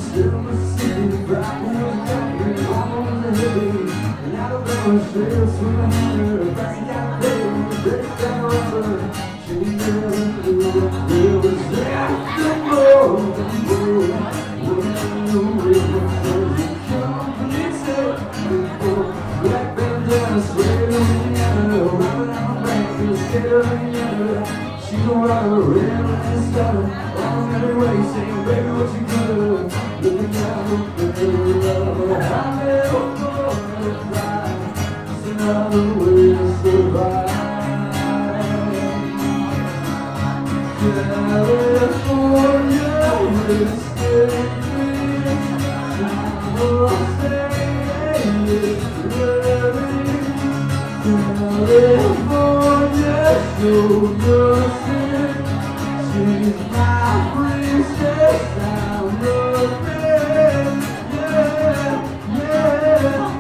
She's a rider, red and stutter, on every way, saying, baby, what you gonna do? Looking down the barrel, I never gonna fly. It's another way to survive. California, we're staying. We'll stay ready. California, show mercy. She's my princess, I'm her man. Yeah, yeah.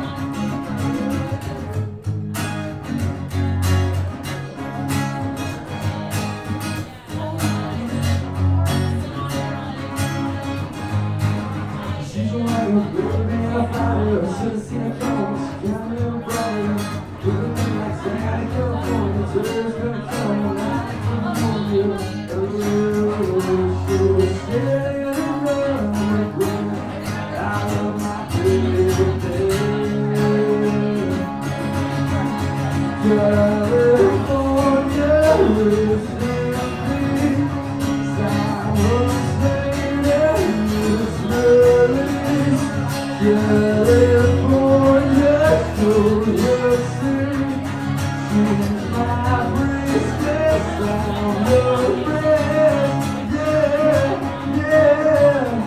She's like a baby on fire, since the coast, California. Looking like Dani California, tears gonna come like California. She was standing around the out of my favorite day. California lives in me, sour state and its release. California, so you see, she's my princess, I'm her friend, yeah, yeah.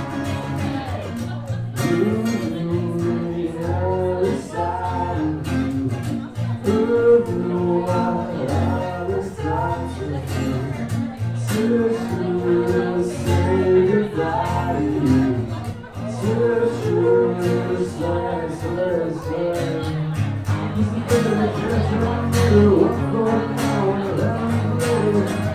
The other side of you, what other side of you, sister, say goodbye to you, sister, slay. Just a bit of a treasure on you, one for now, and 11 later.